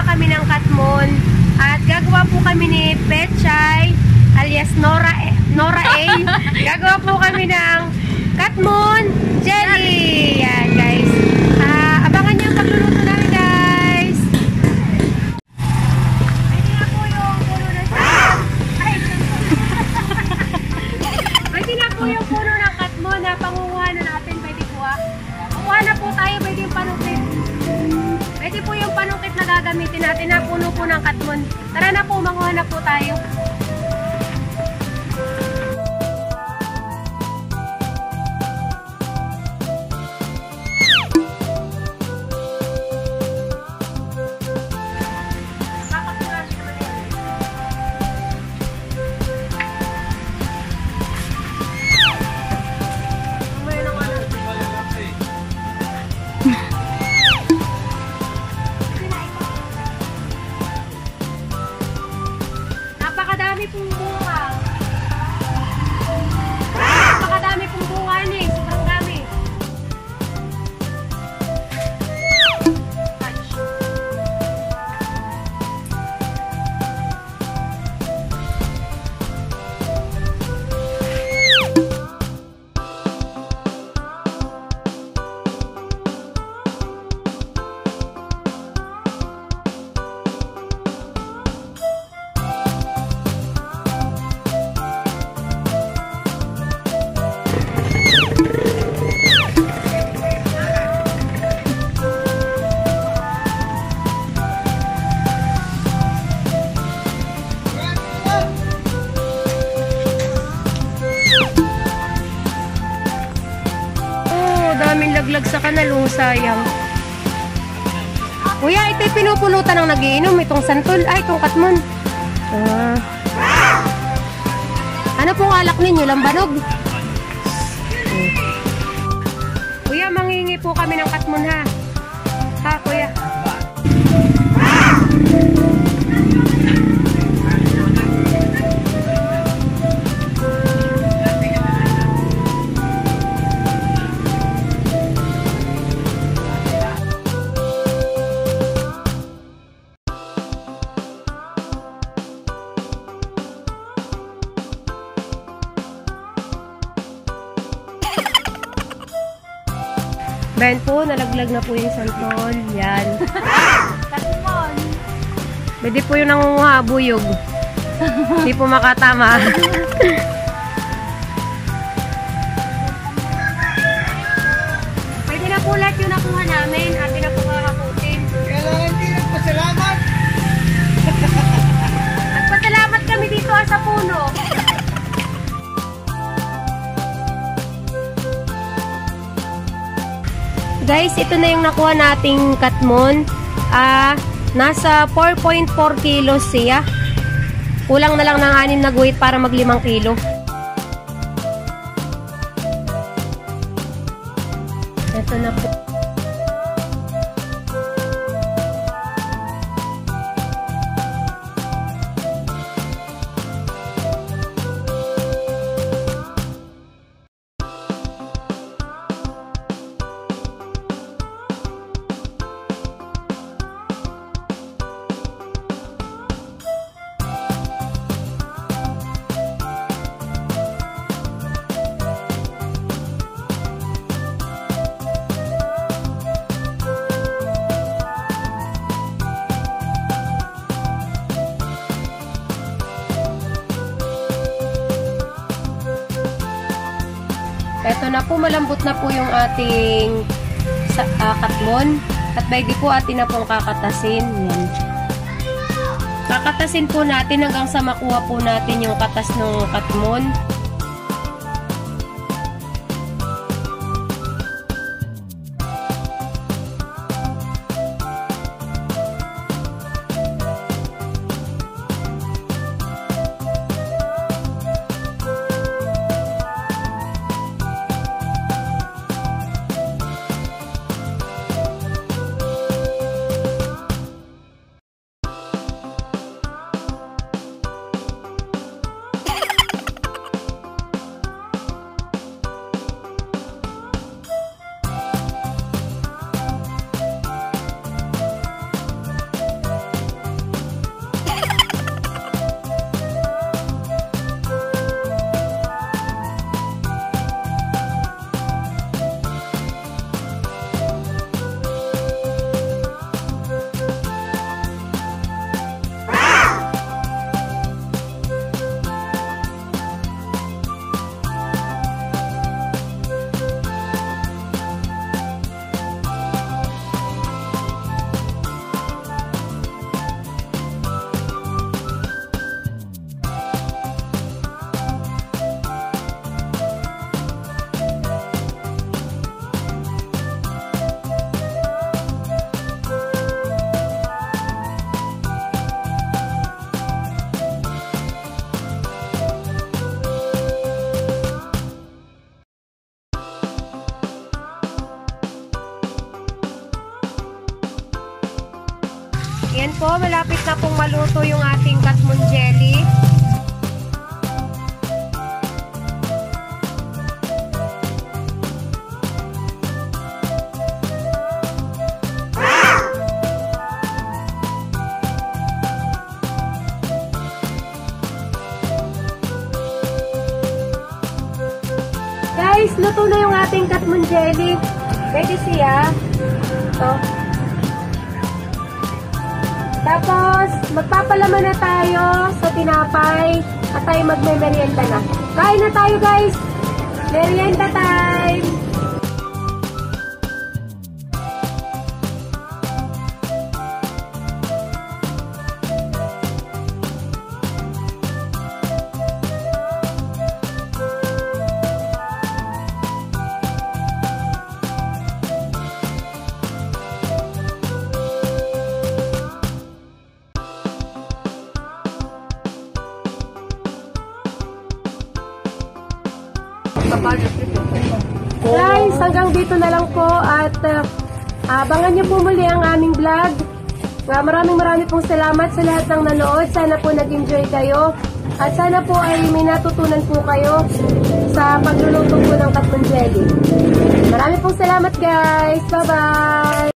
kami ng Katmon at gagawa po kami ni Petchay alias Nora A. Gagawa po kami ng Katmon Jelly. Yan guys. Abangan niyo ang pagluluto namin guys. Pwede na po yung puno ng Pwede na po yung puno ng Katmon na pangunguha na natin. Pwede po Kuha na po tayo. Pwede yung panungkit. Pwede po yung panungkit na gagamitin natin na puno po ng Katmon. Tara na po, manguha na po tayo. Napakadami pong bunga. Napakadami pong bunga niya. Sobrang dami. Daming laglag sa kanal, sayang. Kuya, ito'y pinupulutan ng nagiinom. Itong santol, itong Katmon. Ano pong alak ninyo? Lambanog? Kuya, manghingi po kami ng Katmon ha. Ha, kuya. Ben po, nalaglag na po yung santol. Yan. Katmon. Pwede po yung nangunguha, buyog. Hindi po makatama. Pwede na po lahat yung nakuha namin. Atin na po kakakutin. Kailangan din nagpasalamat. Nagpasalamat kami dito sa puno. Guys, ito na yung nakuha nating Katmon. Nasa 4.4 kilos siya. Kulang na lang ng 6 na guhit para mag 5 kilo. Ito na po. Ito na po, malambot na po yung ating Katmon. At pwede po atin na pong kakatasin. Yan. Kakatasin po natin hanggang sa makuha po natin yung katas ng Katmon. Ayan po, malapit na pong maluto yung ating Katmon jelly. Guys, luto na yung ating Katmon jelly. Ready siya. Ito. Tapos, magpapalaman na tayo sa tinapay at tayo magme-merienda na. Kain na tayo, guys! Merienda time! Guys, hanggang dito na lang po at abangan niyo po muli ang aming vlog. Maraming pong salamat sa lahat ng nanood. Sana po nag-enjoy kayo at sana po ay may natutunan po kayo sa pagluluto po ng Katmon jelly. Maraming pong salamat guys. Bye-bye!